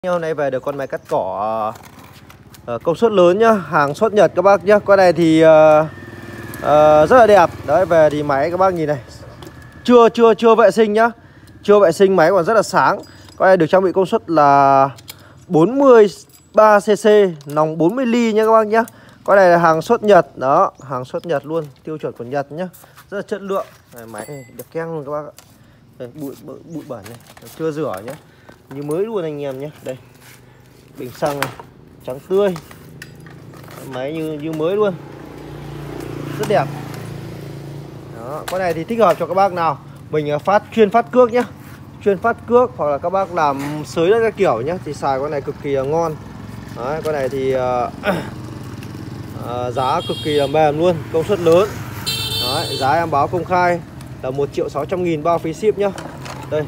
Hôm nay về được con máy cắt cỏ công suất lớn nhá, hàng xuất Nhật các bác nhá. Con này thì rất là đẹp. Đấy, về thì máy các bác nhìn này, chưa vệ sinh nhá, chưa vệ sinh, máy còn rất là sáng. Con này được trang bị công suất là 43cc, nòng 40 ly nhá các bác nhá. Con này là hàng xuất Nhật, đó, hàng xuất Nhật luôn, tiêu chuẩn của Nhật nhá, rất là chất lượng. Này, máy này đẹp keng luôn các bác ạ. Đây, bụi bẩn này, chưa rửa nhá, như mới luôn anh em nhé. Đây, bình xăng này, trắng tươi, máy như mới luôn, rất đẹp. Đó, con này thì thích hợp cho các bác nào mình chuyên phát cước nhá, chuyên phát cước, hoặc là các bác làm sới đất các kiểu nhá, thì xài con này cực kỳ là ngon. Đấy, con này thì giá cực kỳ là mềm luôn, công suất lớn. Đấy, giá em báo công khai là 1.600.000 bao phí ship nhá. Đây.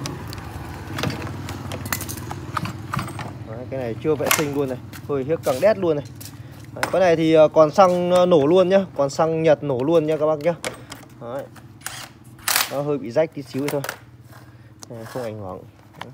Đấy, cái này chưa vệ sinh luôn này, hơi hiếc cẳng đét luôn này. Đấy, cái này thì còn xăng nổ luôn nhá, còn xăng Nhật nổ luôn nha các bác nhá. Đấy. Nó hơi bị rách tí xíu thôi, không ảnh hưởng.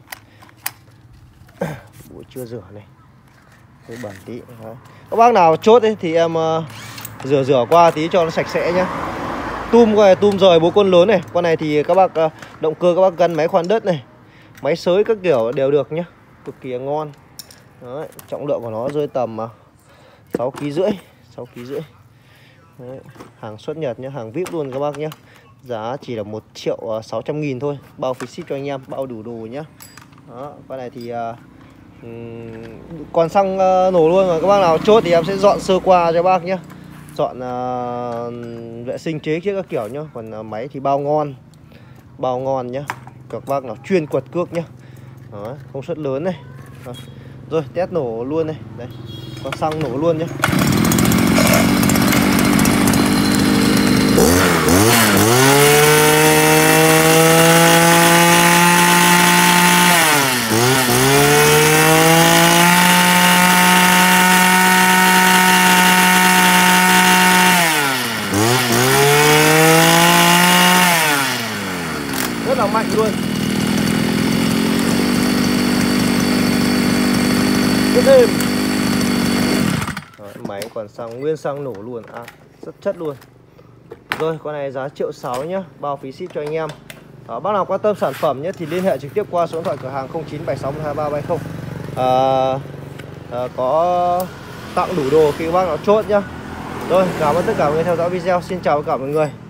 Bụi chưa rửa này, hơi bẩn tí. Đấy. Các bác nào chốt ấy thì em rửa qua tí cho nó sạch sẽ nhá. Tum coi, tum rời bố côn lớn này. Con này thì các bác động cơ các bác gắn máy khoan đất này, máy xới các kiểu đều được nhá, cực kỳ ngon. Đấy, trọng lượng của nó rơi tầm 6,5 kg, 6,5 kg. Đấy, hàng xuất Nhật nhá, hàng VIP luôn các bác nhá. Giá chỉ là 1.600.000 thôi, bao phí ship cho anh em, bao đủ đồ nhá. Đó, con này thì còn xăng nổ luôn, mà các bác nào chốt thì em sẽ dọn sơ qua cho bác nhá. Dọn vệ sinh chế chiếc các kiểu nhá. Còn máy thì bao ngon nhá. Các bác nào chuyên quật cước nhá. Đó, công suất lớn này. Đó. Rồi test nổ luôn này. Đây, con xăng nổ luôn nhá. Rất là mạnh luôn. Rất êm. Đấy, máy còn xăng, nguyên xăng nổ luôn, rất chất luôn. Rồi, con này giá 1.600.000 nhá, bao phí ship cho anh em. Đó, bác nào quan tâm sản phẩm nhé thì liên hệ trực tiếp qua số điện thoại cửa hàng 0976123370. Có tặng đủ đồ khi các bác nào chốt nhá. Rồi, cảm ơn tất cả mọi người theo dõi video. Xin chào tất cả mọi người.